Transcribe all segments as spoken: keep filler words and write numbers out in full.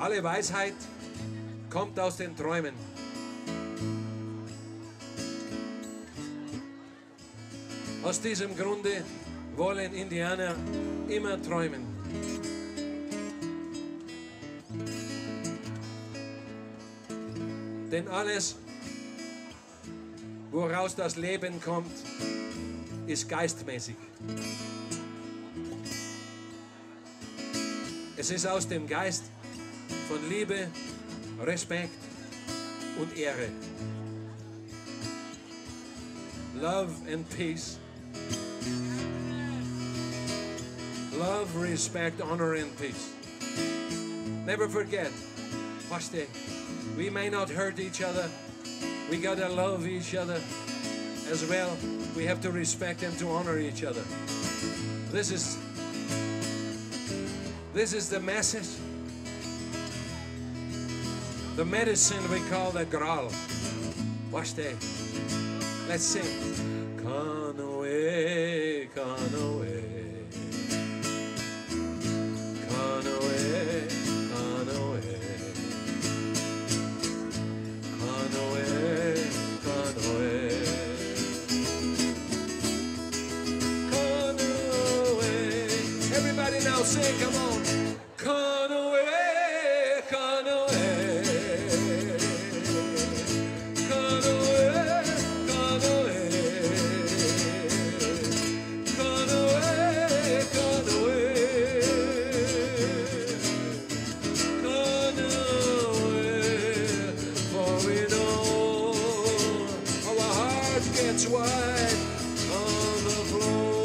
Alle Weisheit kommt aus den Träumen. Aus diesem Grunde wollen Indianer immer träumen. Denn alles, woraus das Leben kommt, ist geistmäßig. Es ist aus dem Geist von Liebe, Respekt und Ehre. Love and peace. Love, respect, honor and peace. Never forget, Pastor, we may not hurt each other. We gotta love each other as well. We have to respect and to honor each other. This is This is the message. The medicine we call the Graal. Watch that. Let's sing. Kanoe, Kanoe. Kanoe, Kanoe. Kanoe, Kanoe. Kanoe. Everybody now sing, come on. Kanoe, Kanoe. Wide on the floor.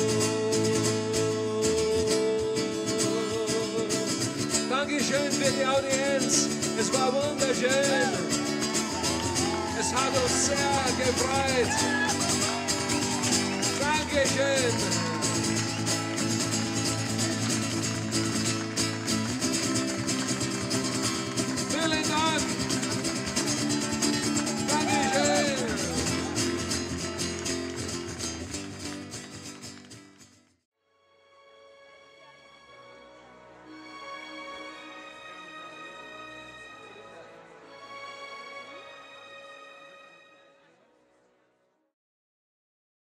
Dankeschön für die Audienz. Es war wunderschön. Es hat uns sehr gefreut. Dankeschön.